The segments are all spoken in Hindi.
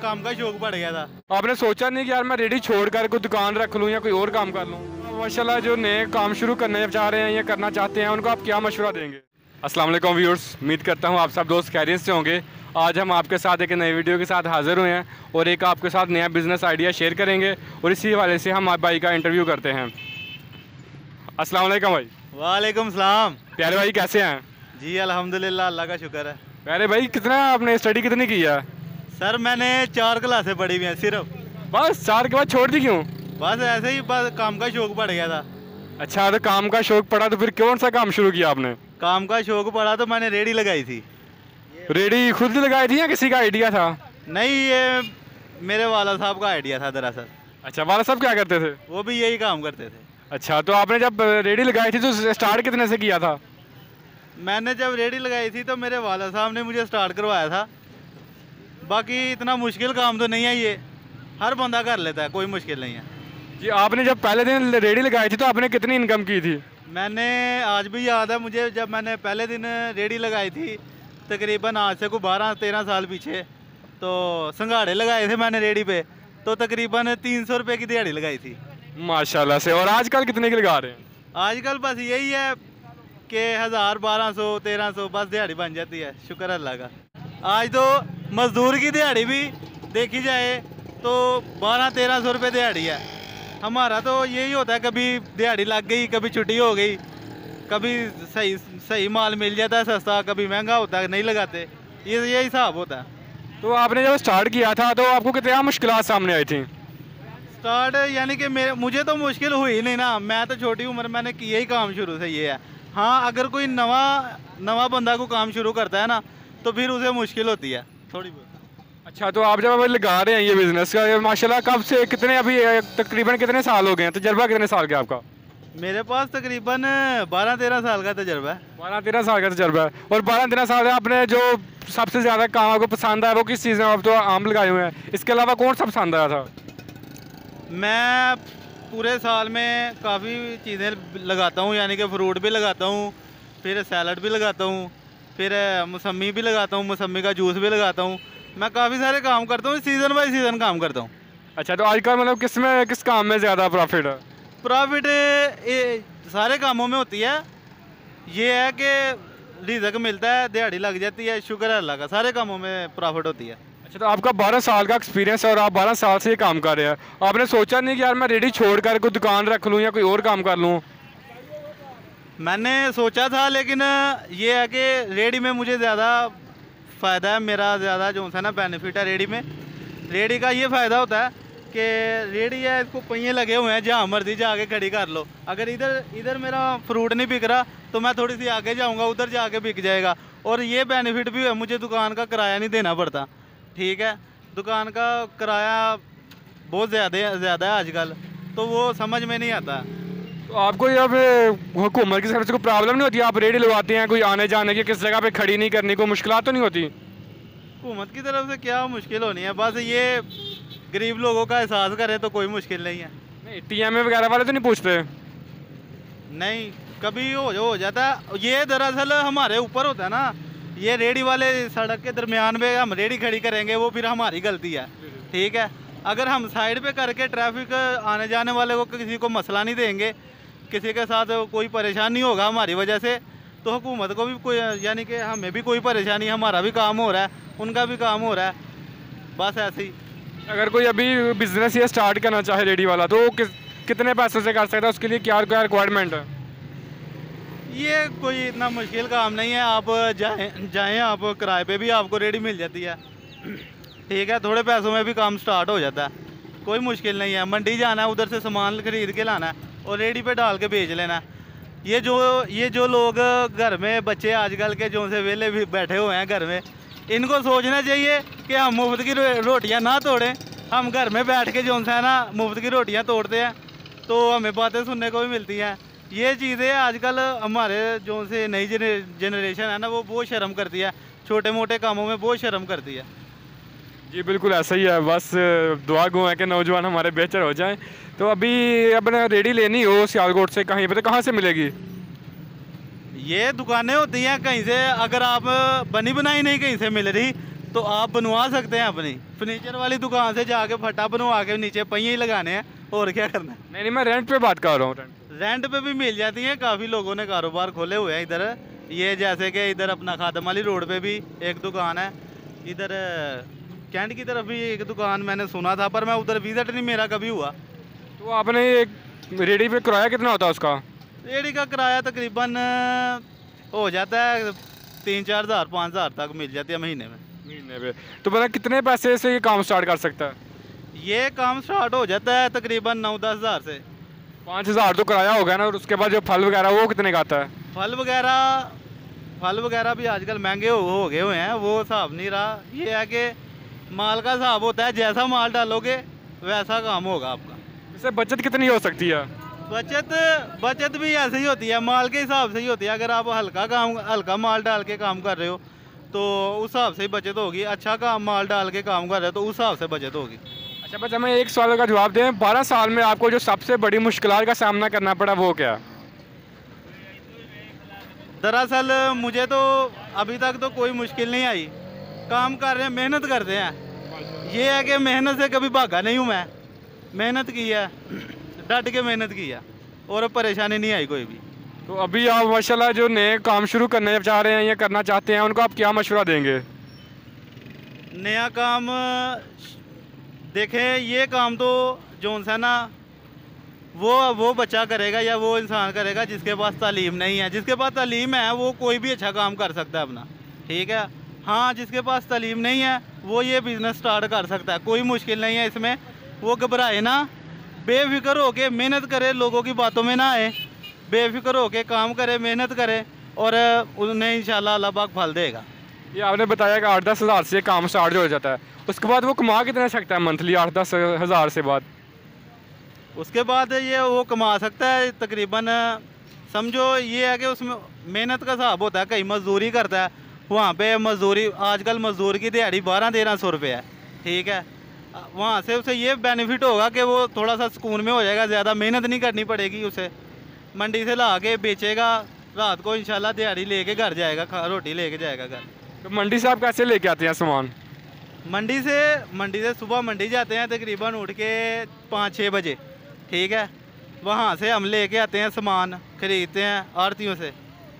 काम का शौक बढ़ गया था। आपने सोचा नहीं कि यार मैं रेडी छोड़ कर कोई दुकान रख लूँ या कोई और काम कर लूँ? माशाल्लाह जो नए काम शुरू करने चाह रहे हैं या करना चाहते हैं उनको आप क्या मशवरा देंगे? अस्सलाम वालेकुम व्यूअर्स, उम्मीद करता हूँ आप सब दोस्त खैरियत से होंगे। आज हम आपके साथ एक नई वीडियो के साथ हाज़िर हुए हैं और एक आपके साथ नया बिज़नेस आइडिया शेयर करेंगे और इसी हवाले से हम आप भाई का इंटरव्यू करते हैं। अस्सलाम वालेकुम भाई। वालेकुम सलाम। प्यारे भाई कैसे हैं? जी अल्हम्दुलिल्लाह, अल्लाह का शुक्र है। प्यारे भाई कितना आपने स्टडी कितनी की है? सर मैंने 4 क्लासें पढ़ी हुई हैं सिर्फ। बस 4 के बाद छोड़ दी क्यों? बस ऐसे ही, बस काम का शौक बढ़ गया था। अच्छा, तो काम का शौक पड़ा तो फिर कौन सा काम शुरू किया आपने? काम का शौक पड़ा तो मैंने रेडी लगाई थी। रेडी खुद लगाई थी या किसी का आइडिया था? नहीं, ये मेरे वाला साहब का आइडिया था दरअसल। अच्छा, वाला साहब क्या करते थे? वो भी यही काम करते थे। अच्छा, तो आपने जब रेडी लगाई थी तो स्टार्ट कितने से किया था? मैंने जब रेडी लगाई थी तो मेरे वाला साहब ने मुझे स्टार्ट करवाया था। बाकी इतना मुश्किल काम तो नहीं है, ये हर बंदा कर लेता है, कोई मुश्किल नहीं है। जी, आपने जब पहले दिन रेडी लगाई थी तो आपने कितनी इनकम की थी? मैंने आज भी याद है मुझे, जब मैंने पहले दिन रेडी लगाई थी तकरीबन आज से को 12-13 साल पीछे, तो संघाड़े लगाए थे मैंने रेडी पे, तो तकरीबन 300 रुपये की दिहाड़ी लगाई थी। माशाल्लाह से। और आजकल कितने की लगा रहे हैं? आजकल बस यही है कि 1000, 1200, 1300 बस दिहाड़ी बन जाती है, शुक्र अल्लाह का। आज तो मजदूर की दिहाड़ी भी देखी जाए तो 1200-1300 रुपये दिहाड़ी है। हमारा तो यही होता है, कभी दिहाड़ी लग गई, कभी छुट्टी हो गई, कभी सही सही माल मिल जाता है सस्ता, कभी महंगा होता है, नहीं लगाते, यही हिसाब होता है। तो आपने जब स्टार्ट किया था तो आपको कितना मुश्किलात सामने आई थी? स्टार्ट यानी कि मुझे तो मुश्किल हुई नहीं ना, मैं तो छोटी उम्र मैंने किया ही काम शुरू से ये है। हाँ, अगर कोई नवा बंदा को काम शुरू करता है ना तो फिर उसे मुश्किल होती है थोड़ी बहुत। अच्छा, तो आप जब अभी लगा रहे हैं ये बिज़नेस का, माशाल्लाह कब से कितने अभी तकरीबन कितने साल हो गए हैं? तजर्बा कितने साल का आपका? मेरे पास तकरीबन 12-13 साल का तजर्बा है। 12-13 साल का तजर्बा है। और 12-13 साल में आपने जो सबसे ज़्यादा काम आपको पसंद आया वो किस चीज़ में? आप तो आम लगाए हुए हैं, इसके अलावा कौन सा पसंद आया था? मैं पूरे साल में काफ़ी चीज़ें लगाता हूँ, यानी कि फ्रूट भी लगाता हूँ, फिर सैलड भी लगाता हूँ, फिर मौसमी भी लगाता हूँ, मौसमी का जूस भी लगाता हूँ। मैं काफ़ी सारे काम करता हूँ, सीज़न बाई सीज़न काम करता हूँ। अच्छा, तो आजकल मतलब किस काम में ज़्यादा प्रॉफिट है? प्रॉफिट सारे कामों में होती है, ये है कि रिज़्क मिलता है, दिहाड़ी लग जाती है, शुक्र है अल्लाह का, सारे कामों में प्रॉफिट होती है। अच्छा, तो आपका 12 साल का एक्सपीरियंस है और आप 12 साल से ये काम कर रहे हैं। आपने सोचा नहीं कि यार मैं रेडी छोड़ कर कोई दुकान रख लूँ या कोई और काम कर लूँ? मैंने सोचा था, लेकिन ये है कि रेडी में मुझे ज़्यादा फ़ायदा है, मेरा ज़्यादा जो है ना बेनिफिट है रेडी में। रेडी का ये फ़ायदा होता है कि रेडी है, इसको पहिए लगे हुए हैं, जहाँ मर्जी जाके खड़ी कर लो। अगर इधर मेरा फ्रूट नहीं बिक रहा तो मैं थोड़ी सी आगे जाऊँगा, उधर जाके बिक जाएगा। और ये बेनिफिट भी है, मुझे दुकान का किराया नहीं देना पड़ता। ठीक है, दुकान का किराया बहुत ज़्यादा है आजकल, तो वो समझ में नहीं आता। तो आपको जब हुकूमत की तरफ से कोई प्रॉब्लम नहीं होती? आप रेडी लगवाते हैं, कोई आने जाने की किस जगह पे खड़ी नहीं करनी, कोई मुश्किलात तो नहीं होती? हुकूमत की तरफ से क्या मुश्किल होनी है, बस ये गरीब लोगों का एहसास करे तो कोई मुश्किल नहीं है। नहीं, TMA वगैरह वाले तो नहीं पूछते? नहीं, कभी हो जाता है। ये दरअसल हमारे ऊपर होता है ना, ये रेडी वाले सड़क के दरमियान में हम रेडी खड़ी करेंगे, वो फिर हमारी गलती है। ठीक है, अगर हम साइड पे करके ट्रैफिक आने जाने वाले को किसी को मसला नहीं देंगे, किसी के साथ कोई परेशानी नहीं होगा हमारी वजह से, तो हुकूमत को भी कोई, यानी कि हमें भी कोई परेशानी, हमारा भी काम हो रहा है, उनका भी काम हो रहा है, बस ऐसे ही। अगर कोई अभी बिजनेस ये स्टार्ट करना चाहे रेडी वाला तो कितने पैसों से कर सकता है? उसके लिए क्या क्या रिक्वायरमेंट है? ये कोई इतना मुश्किल काम नहीं है, आप जाएँ आप किराए पे भी आपको रेडी मिल जाती है। ठीक है, थोड़े पैसों में भी काम स्टार्ट हो जाता है, कोई मुश्किल नहीं है। मंडी जाना है, उधर से सामान खरीद के लाना है और रेडी पे डाल के बेच लेना है। ये जो लोग घर में बच्चे आजकल के जो से वेले भी बैठे हुए हैं घर में, इनको सोचना चाहिए कि हम मुफ्त की रोटियां ना तोड़ें। हम घर में बैठ के जो है ना मुफ्त की रोटियां तोड़ते हैं तो हमें बातें सुनने को भी मिलती हैं। ये चीज़ें आजकल हमारे जो से नई जनरेशन है ना, वो बहुत शर्म करती है, छोटे मोटे कामों में बहुत शर्म करती है। जी बिल्कुल ऐसा ही है, बस दुआ गो है कि नौजवान हमारे बेहतर हो जाएं। तो अभी अपने रेडी लेनी हो सियालकोट से कहीं पे तो कहाँ से मिलेगी? ये दुकानें होती हैं कहीं से, अगर आप बनी बनाई नहीं कहीं से मिल रही तो आप बनवा सकते हैं अपनी फर्नीचर वाली दुकान से जाके फटा बनवा के नीचे पहिए ही लगाने हैं, और क्या करना है। नहीं, मैं रेंट पे बात कर रहा हूँ। रेंट पे भी मिल जाती हैं, काफ़ी लोगों ने कारोबार खोले हुए हैं इधर। ये जैसे कि इधर अपना खादम वाली रोड पे भी एक दुकान है, इधर कैंट की तरफ भी एक दुकान मैंने सुना था, पर मैं उधर विजिट नहीं मेरा कभी हुआ। तो आपने एक रेडी पे किराया कितना होता है उसका? रेडी का किराया तकरीबन हो जाता है 3-4 हज़ार 5 हज़ार तक मिल जाती है महीने में। महीने पे तो मतलब कितने पैसे से ये काम स्टार्ट कर सकता है? ये काम स्टार्ट हो जाता है तकरीबन 9-10 हज़ार से। 5,000 तो किराया हो गया ना, और उसके बाद जो फल वगैरह वो कितने का आता है? फल वगैरह भी आजकल महंगे हो गए हुए हैं, वो हिसाब नहीं रहा। ये है कि माल का हिसाब होता है, जैसा माल डालोगे वैसा काम होगा आपका। इससे बचत कितनी हो सकती है? बचत भी ऐसे ही होती है, माल के हिसाब से ही होती है। अगर आप हल्का माल डाल के काम कर रहे हो तो उस हिसाब से ही बचत होगी। अच्छा माल डाल के काम कर रहे हो तो उस हिसाब से बचत होगी। अच्छा, बस हमें एक सवाल का जवाब दें। 12 साल में आपको जो सबसे बड़ी मुश्किलात का सामना करना पड़ा वो क्या? दरअसल मुझे तो अभी तक तो कोई मुश्किल नहीं आई। काम कर रहे हैं, मेहनत करते हैं। ये है कि मेहनत से कभी भागा नहीं हूँ मैं, मेहनत की है, डट के मेहनत की है, और परेशानी नहीं आई कोई भी। तो अभी आप माशाल्लाह जो नए काम शुरू करने चाह रहे हैं या करना चाहते हैं, उनको आप क्या मशवरा देंगे? नया काम देखें, ये काम तो जोन सा ना वो बच्चा करेगा या वो इंसान करेगा जिसके पास तालीम नहीं है। जिसके पास तालीम है वो कोई भी अच्छा काम कर सकता है अपना, ठीक है। हाँ, जिसके पास तालीम नहीं है वो ये बिज़नेस स्टार्ट कर सकता है, कोई मुश्किल नहीं है इसमें। वो घबराए ना, बेफिक्र होके मेहनत करे, लोगों की बातों में ना आए, बेफिक्र होके काम करे, मेहनत करे, और उन्हें इंशाल्लाह अल्लाह पाक फल देगा। ये आपने बताया कि 8-10 हज़ार से काम स्टार्ट हो जाता है, उसके बाद वो कमा कितना सकता है मंथली 8-10 हज़ार से बाद? उसके बाद ये वो कमा सकता है तकरीबन, समझो ये है कि उसमें मेहनत का हिसाब होता है। कहीं मजदूरी करता है, वहाँ पे मजदूरी, आजकल मजदूर की दिहाड़ी 1200-1300 रुपये है, ठीक है। वहाँ से उसे ये बेनिफिट होगा कि वो थोड़ा सा सुकून में हो जाएगा, ज़्यादा मेहनत नहीं करनी पड़ेगी उसे। मंडी से ला के बेचेगा, रात को इंशाल्लाह दिहाड़ी लेके घर जाएगा, रोटी लेके जाएगा घर। तो मंडी से आप कैसे लेके आते हैं सामान? मंडी से सुबह मंडी जाते हैं तकरीबन उठ के 5-6 बजे, ठीक है। वहाँ से हम लेके आते हैं सामान, ख़रीदते हैं आड़तियों से,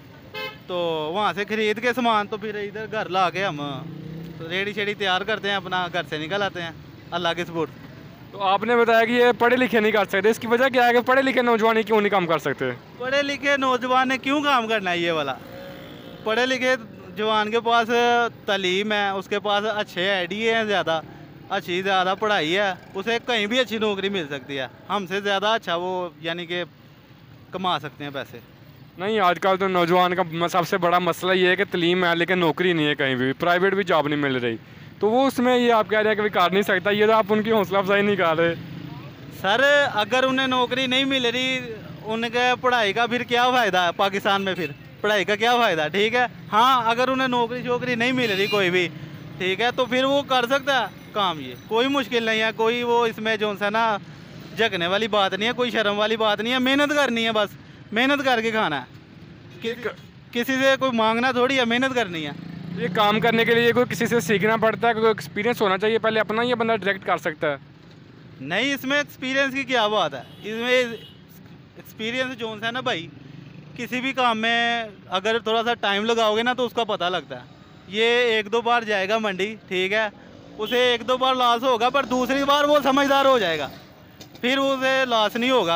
तो वहाँ से ख़रीद के सामान तो फिर इधर घर ला के हम रेडी शेडी तैयार करते हैं, अपना घर से निकल आते हैं अल्लाह के सपोर्ट। तो आपने बताया कि ये पढ़े लिखे नहीं कर सकते, इसकी वजह क्या है कि पढ़े लिखे नौजवान क्यों नहीं काम कर सकते? पढ़े लिखे नौजवान ने क्यों काम करना है ये वाला? पढ़े लिखे जवान के पास तालीम है, उसके पास अच्छे आइडिया हैं, ज़्यादा पढ़ाई है, उसे कहीं भी अच्छी नौकरी मिल सकती है। हमसे ज़्यादा अच्छा वो यानी कि कमा सकते हैं पैसे। नहीं, आजकल तो नौजवान का सबसे बड़ा मसला ये है कि तालीम है लेकिन नौकरी नहीं है, कहीं भी प्राइवेट भी जॉब नहीं मिल रही। तो वो उसमें ये आप कह रहे हैं कि कर नहीं सकता, ये तो आप उनकी हौसला अफजाई नहीं कर रहे। सर, अगर उन्हें नौकरी नहीं मिल रही, उनके पढ़ाई का फिर क्या फ़ायदा है पाकिस्तान में? फिर पढ़ाई का क्या फ़ायदा, ठीक है। हाँ, अगर उन्हें नौकरी नहीं मिल रही कोई भी, ठीक है, तो फिर वो कर सकता है काम। ये कोई मुश्किल नहीं है, कोई वो इसमें जो सा ना झकने वाली बात नहीं है, कोई शर्म वाली बात नहीं है। मेहनत करनी है, बस मेहनत करके खाना है, किसी से कोई मांगना थोड़ी है, मेहनत करनी है। ये काम करने के लिए कोई किसी से सीखना पड़ता है, कोई एक्सपीरियंस होना चाहिए पहले अपना, ये बंदा डायरेक्ट कर सकता है? नहीं, इसमें एक्सपीरियंस की क्या बात है। इसमें एक्सपीरियंस जो है ना भाई, किसी भी काम में अगर थोड़ा सा टाइम लगाओगे ना तो उसका पता लगता है। ये 1-2 बार जाएगा मंडी, ठीक है, उसे 1-2 बार लॉस होगा, पर दूसरी बार वो समझदार हो जाएगा, फिर उसे लॉस नहीं होगा।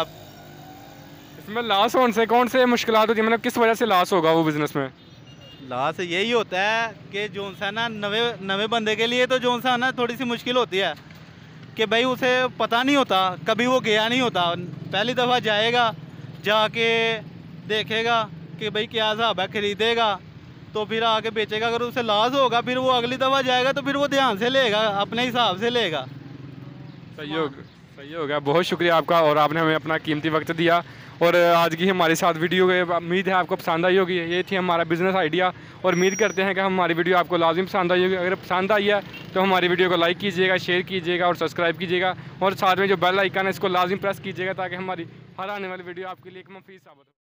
इसमें लॉस होने से कौन से मुश्किलात होती है, मतलब किस वजह से लॉस होगा वो बिज़नेस में? लॉस यही होता है कि जो सा ना नवे बंदे के लिए तो जो सा ना थोड़ी सी मुश्किल होती है कि भाई उसे पता नहीं होता, कभी वो गया नहीं होता, पहली दफ़ा जाएगा, जाके देखेगा कि भाई क्या हिसाब है, ख़रीदेगा तो फिर आके बेचेगा। अगर उसे लॉस होगा फिर वो अगली दफ़ा जाएगा तो फिर वो ध्यान से लेगा, अपने हिसाब से लेगा। सही हो गया, बहुत शुक्रिया आपका, और आपने हमें अपना कीमती वक्त दिया। और आज की हमारे साथ वीडियो उम्मीद है आपको पसंद आई होगी। ये थी हमारा बिज़नेस आइडिया, और उम्मीद करते हैं कि हमारी वीडियो आपको लाजिम पसंद आई होगी। अगर पसंद आई है तो हमारी वीडियो को लाइक कीजिएगा, शेयर कीजिएगा और सब्सक्राइब कीजिएगा, और साथ में जो बेल आइकन है इसको लाजिम प्रेस कीजिएगा ताकि हमारी हर आने वाली वीडियो आपके लिए एक मुफीद साबित हो।